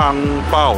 汤爆。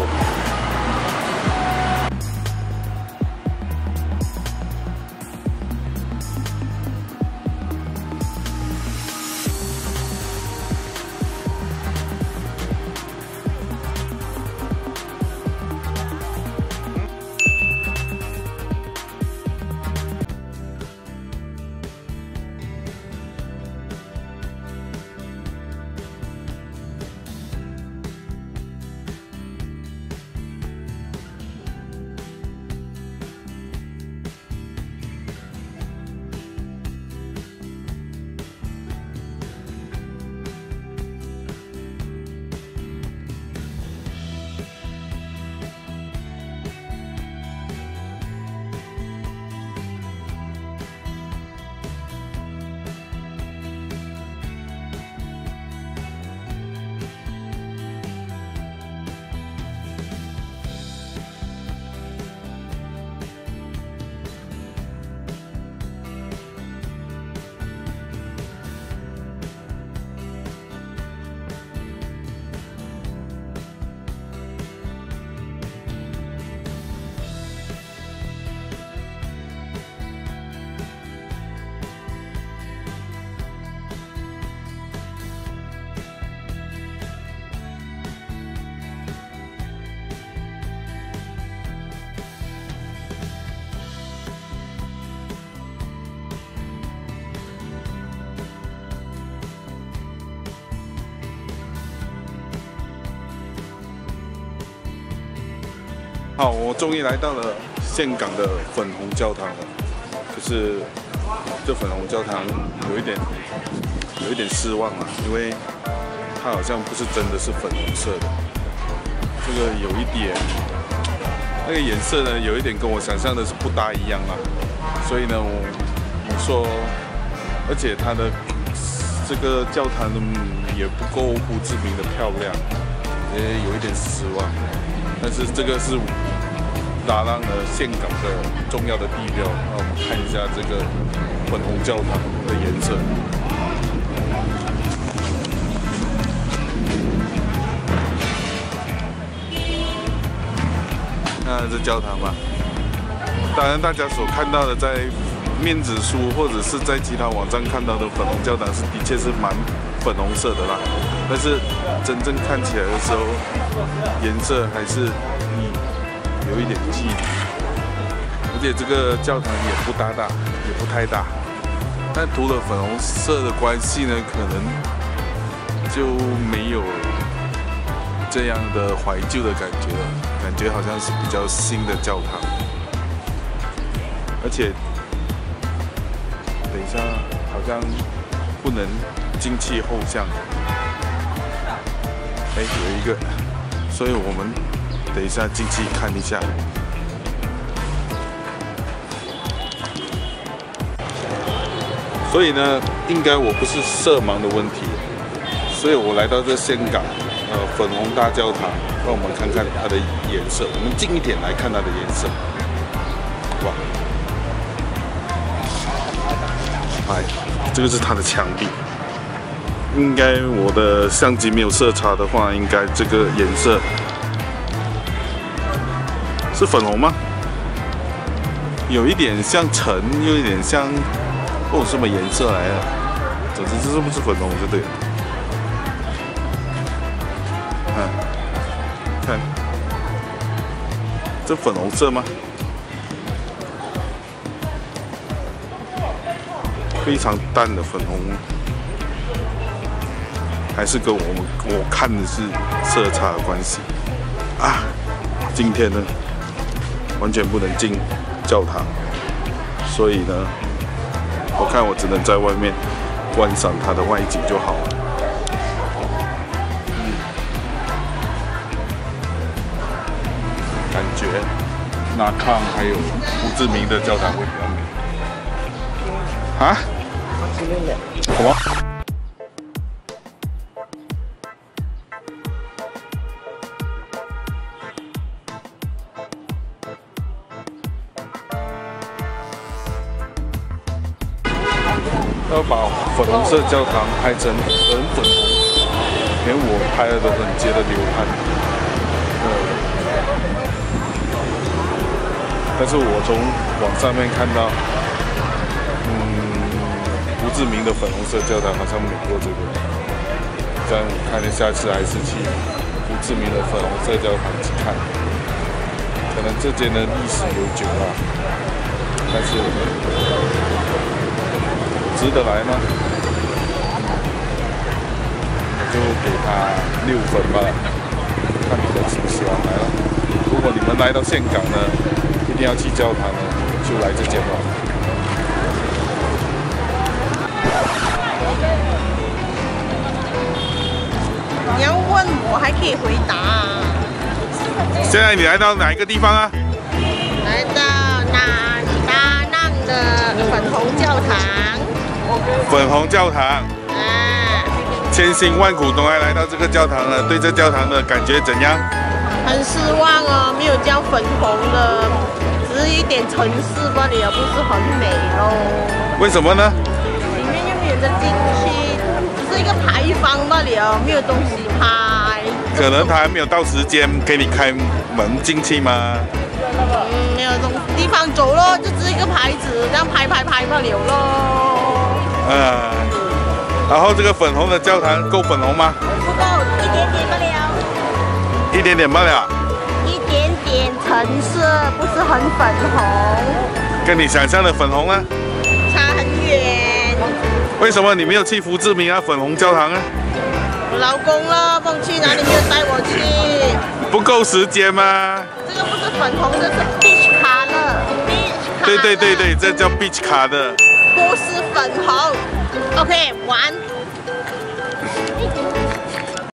好，我终于来到了岘港的粉红教堂了。可是这粉红教堂有一点失望啊，因为它好像不是真的是粉红色的，这个有一点那个颜色呢，有一点跟我想象的是不大一样啊。所以呢，我说，而且它的这个教堂也不够胡志明的漂亮，也有一点失望。但是这个是达朗的岘港的重要的地标，那我们看一下这个粉红教堂的颜色。看这教堂吧，当然大家所看到的在面子书或者是在其他网站看到的粉红教堂是的确是蛮粉红色的啦，但是真正看起来的时候，颜色还是有一点距离，而且这个教堂也不大，也不太大，但涂了粉红色的关系呢，可能就没有这样的怀旧的感觉了，感觉好像是比较新的教堂，而且等一下好像不能进去后巷，哎，有一个，所以我们等一下进去看一下。所以呢，应该我不是色盲的问题，所以我来到这岘港粉红大教堂，让我们看看它的颜色。我们近一点来看它的颜色，哇！哎，这个是它的墙壁。应该我的相机没有色差的话，应该这个颜色是粉红吗？有一点像橙，又有一点像什么颜色来的？总之这是不是粉红就对了。看，这粉红色吗？非常淡的粉红，还是跟我看的是色差的关系啊？今天呢，完全不能进教堂，所以呢，我看我只能在外面观赏它的外景就好了。感觉纳康还有胡志明的教堂会比较美啊？什么？要把粉红色教堂拍成很粉红，连我拍了都很接的流汗。 但是我从网上面看到，胡志明的粉红色教堂好像没过这个，这样看了下次还是去胡志明的粉红色教堂去看。可能这间的历史悠久啊，但是值得来吗？我就给他6分吧，看你们喜不喜欢来了。如果你们来到岘港呢，一定要去教堂呢，就来这间吧。 你要问我还可以回答。 现在你来到哪一个地方啊？ 来到达浪的粉红教堂。 粉红教堂。千辛万苦都来到这个教堂了，对这教堂的感觉怎样？ 很失望哦，没有叫粉红的，只是一点城市罢了，不是很美喽。 为什么呢？ 里面又没有得进去，只是一个牌坊罢了，没有东西拍。 可能他还没有到时间给你开门进去吗？ 没有东地方走咯，就只是一个牌子，这样拍罢了咯。 然后这个粉红的教堂够粉红吗？ 不够，一点点罢了。 一点点罢了。 一点点橙色，不是很粉红。 跟你想象的粉红呢？ 差很远。 为什么你没有去胡志明啊粉红教堂啊？ 我老公了，忘去哪里没有带我去。 不够时间吗？ 这个不是粉红，这是 beach color。 对，这叫 beach color。 不是粉红。OK，完。